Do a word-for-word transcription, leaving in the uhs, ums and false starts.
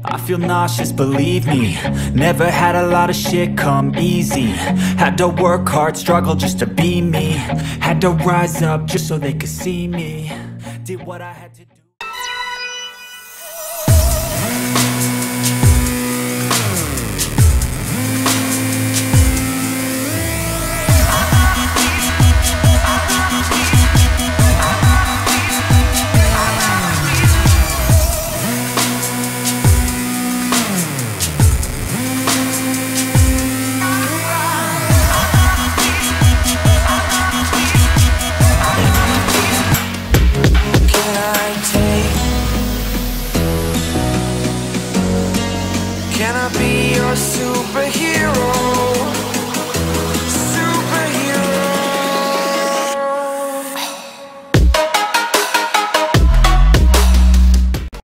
I feel nauseous, believe me. Never had a lot of shit come easy. Had to work hard, struggle just to be me. Had to rise up just so they could see me. Did what I had to do. Can I be your superhero?